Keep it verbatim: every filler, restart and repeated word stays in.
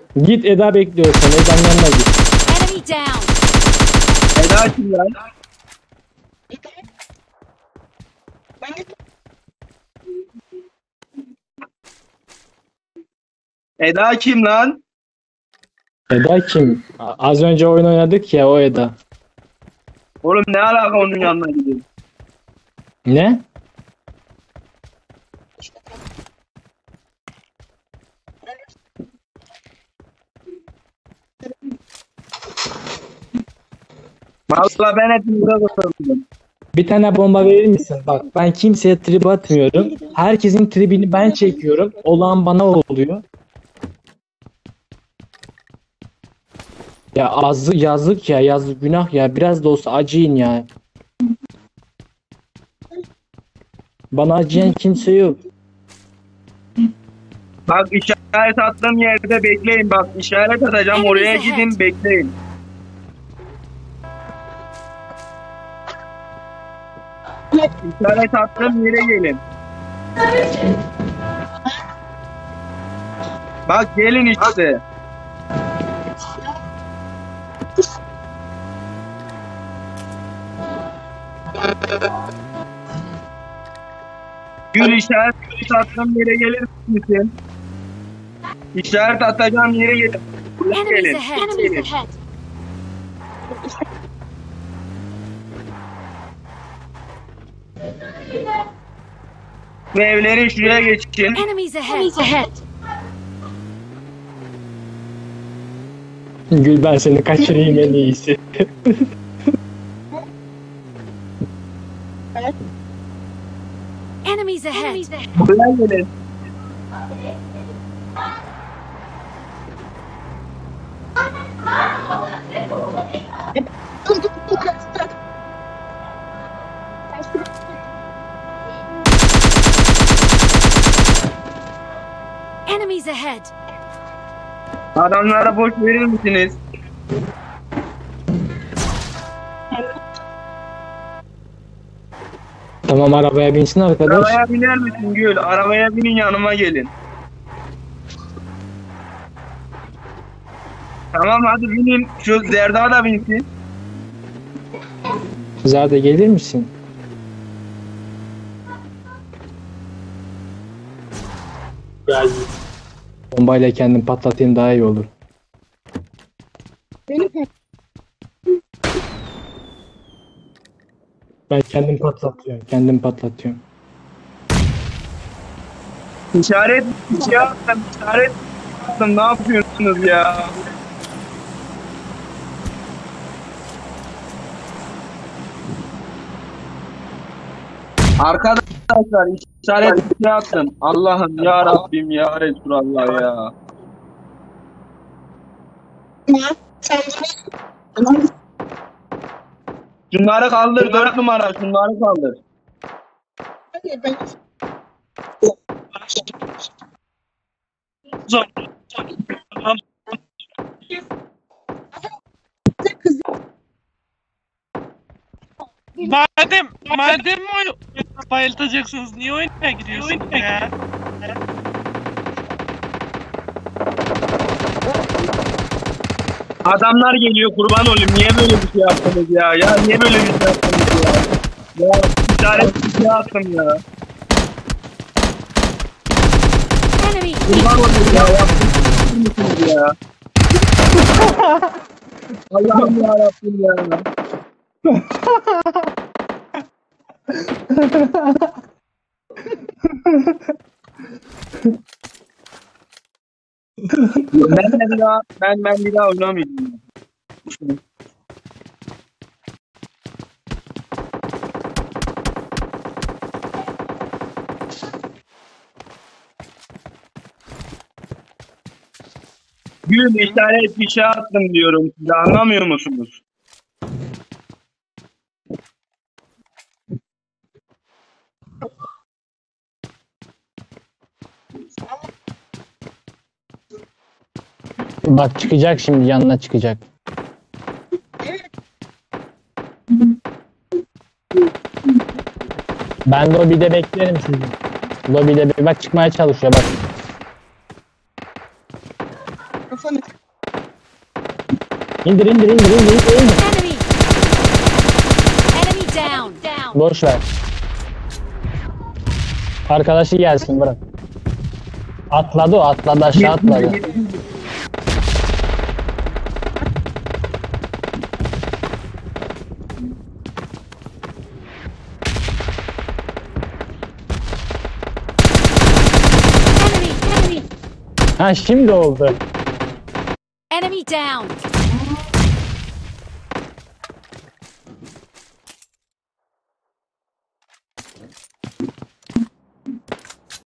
Git Eda bekliyor seni. Eda'nın yanına git. Enemy down. Eda kim lan? Eda kim lan? Eda kim? A- Az önce oyun oynadık ya, o Eda. Oğlum ne alaka onun yanına gideyim? Ne? Valla ben hepinize bakıyorum. Bir tane bomba verir misin? Bak, ben kimseye trip atmıyorum. Herkesin tribini ben çekiyorum. Olan bana oluyor. Ya azı yazık ya, yazık günah ya. Biraz da olsa acıyın ya. Bana acıyan kimse yok. Bak işaret attığım yerde bekleyin. Bak işaret atacağım, oraya gidin bekleyin. İşaret attığım yere gelin. Bak gelin işte. Gül işaret attığım yere gelir misin? İşaret atacağım yere gelin. Buraya Enemies gelin. ahead. Enemies ahead. Ve evlerin şuraya geçin. Enemies ahead. Enemies ahead. Gül, ben seni kaçırayım en iyisi. Enemies ahead. Buraya gelin. Enemies ahead. Adamlara boş verir misiniz? Tamam, arabaya binsin arkadaş. Arabaya biner misin Gül? Arabaya binin, yanıma gelin. Tamam hadi binin. Şu Zerda da binsin. Zade gelir misin? Gel. Bombayla kendim patlatayım, daha iyi olur. Ben kendim patlatıyorum. Kendim patlatıyorum. İşaret bir şey attım. İşaret attım. Ne yapıyorsunuz ya? Arkadaşlar işaret bir şey attım. Allah'ım ya Rabbim ya Resulallah ya. Şunları kaldır, dört numara, şunları kaldır. Madem madem oyun bayıltacaksınız, niye oyuna giriyorsunuz ya? Adamlar geliyor, kurban olayım. Niye böyle bir şey yaptınız ya? Ya niye böyle bir şey yaptınız ya? Ya işaret bir şey attım ya. Enemy. Kurban olayım ya. Yaptınız ya. Allah'ım ya Rabbim ya. ben de bir daha ben ben bir daha oynamayacağım. Gül işaret bir şey attım diyorum size, anlamıyor musunuz? Bak, çıkacak şimdi, yanına çıkacak. Ben lobide beklerim sizi. Lobide bir bak, çıkmaya çalışıyor bak. İndir indir indir indir indir. indir. Enemy. Enemy down. Down. Boş ver. Arkadaşı gelsin bırak. Atladı o atladı aşağı atladı. Enemy. Enemy. Ha şimdi oldu. Enemy down.